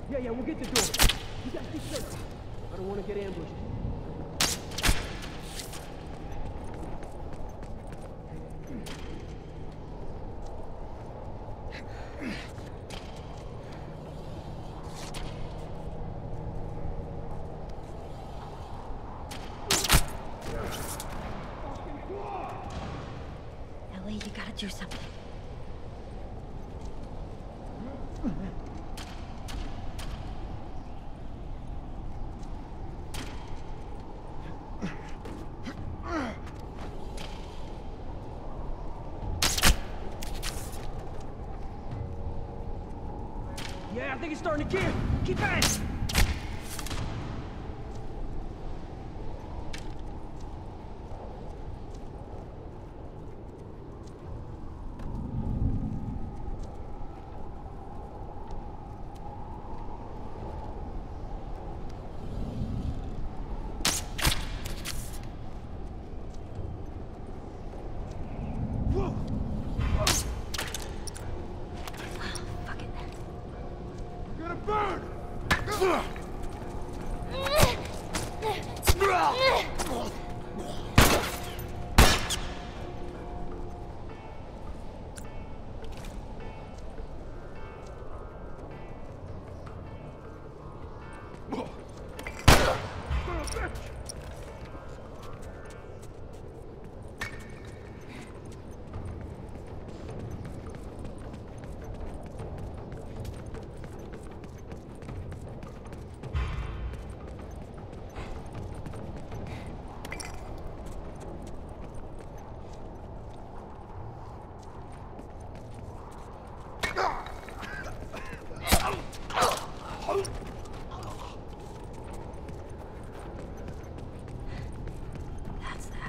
Yeah, we'll get the door. You guys keep searching. I don't want to get ambushed. Ellie, you gotta do something. Yeah, I think it's starting to give. Keep at it. Fuck it. Gonna burn! That's that.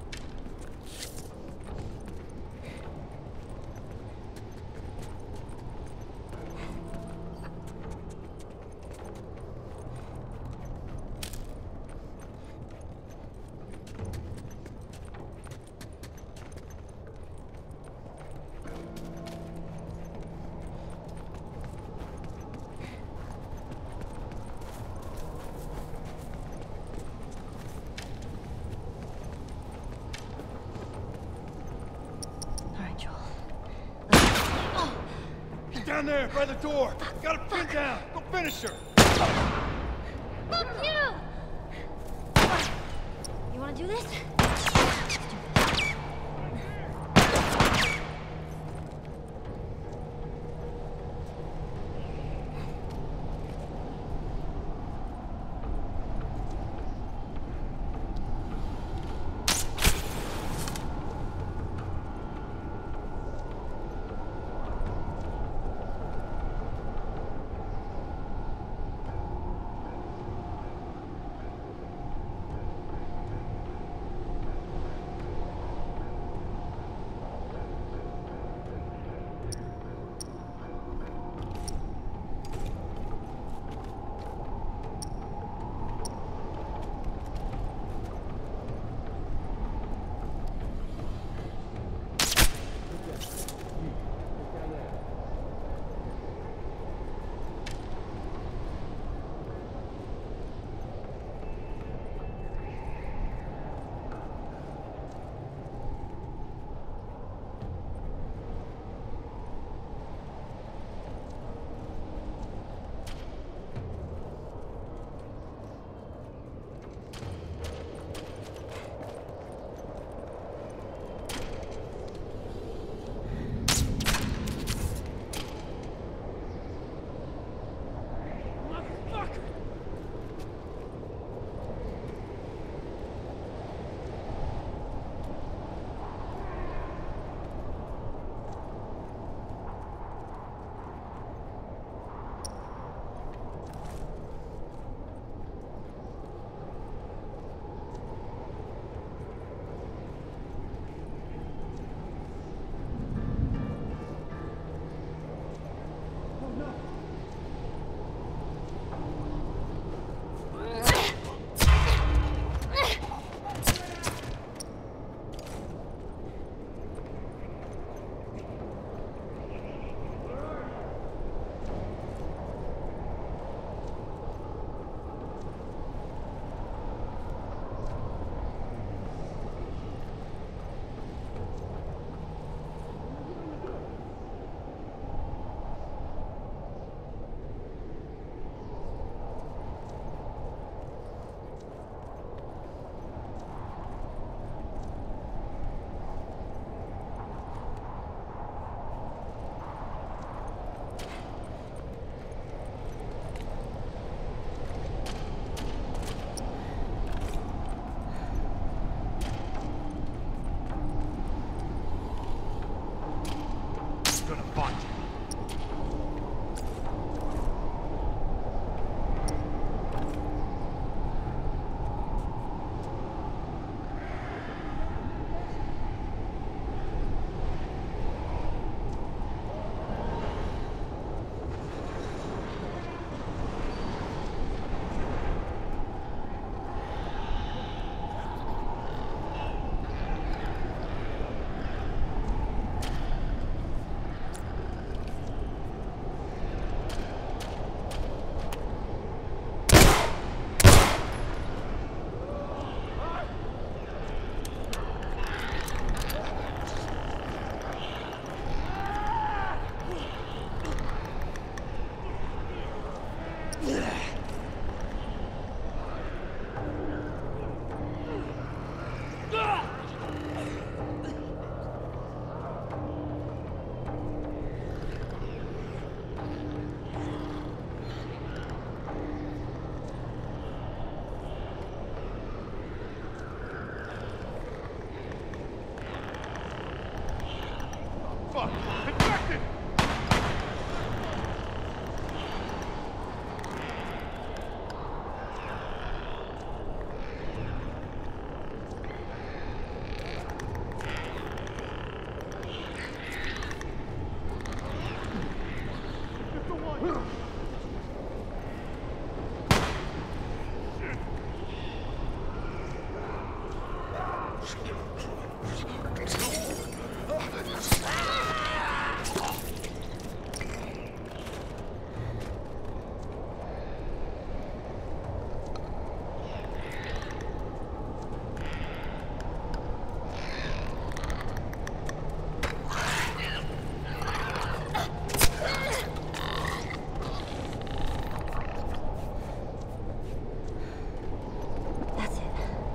All right, Joel. He's down there by the door. Got her pinned down. Go finish her. Fuck you! You wanna do this? That's it.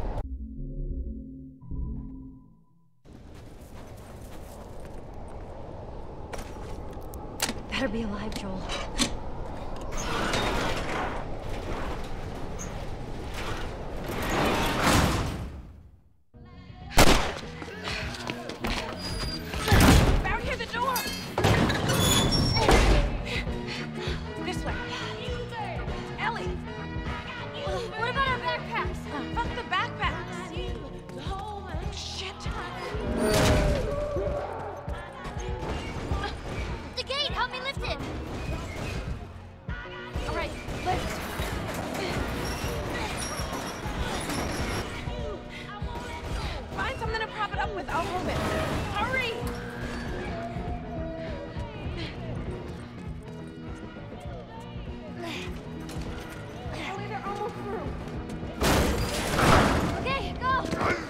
Better be alive, Joel. Barricade the door! This way. Ellie! What about our backpacks? Fuck the backpacks! Shit! The gate! Help me lift it! Alright, lift. Find something to prop it up with. I'll hold it. Hurry! Ellie, they're almost through. Okay, go!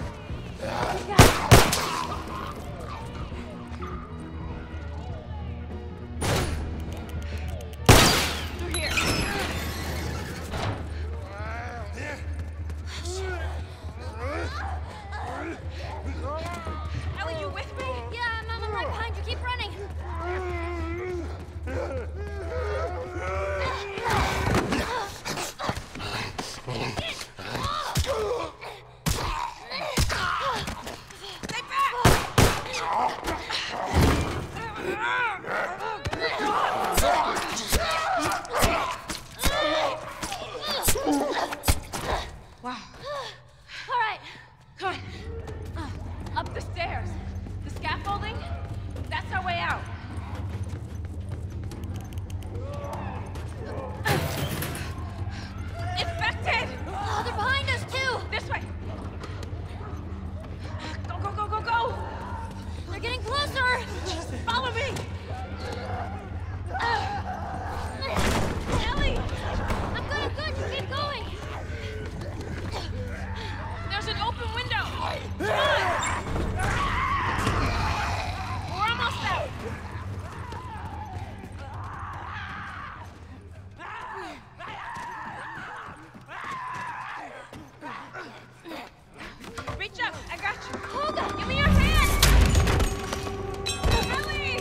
Through here. Ellie, you with me? Yeah, I'm right behind you. Keep running. Stay back! Wow. All right. Come on. Up the stairs. The scaffolding, that's our way out. Infected! Oh, they're behind us, too! This way. Go, go, go, go, go! They're getting closer! Follow me! Ellie! I'm good. You keep going. There's an open window! Come on! We're almost out! Reach up! I got you! Hold on. Give me your hand! Ellie!